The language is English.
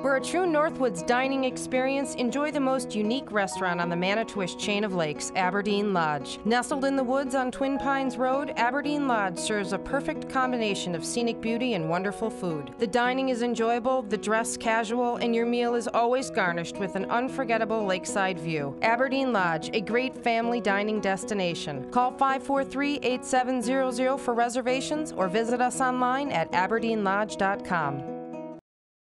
For a true Northwoods dining experience, enjoy the most unique restaurant on the Manitowish chain of lakes, Aberdeen Lodge. Nestled in the woods on Twin Pines Road, Aberdeen Lodge serves a perfect combination of scenic beauty and wonderful food. The dining is enjoyable, the dress casual, and your meal is always garnished with an unforgettable lakeside view. Aberdeen Lodge, a great family dining destination. Call 543-8700 for reservations or visit us online at aberdeenlodge.com.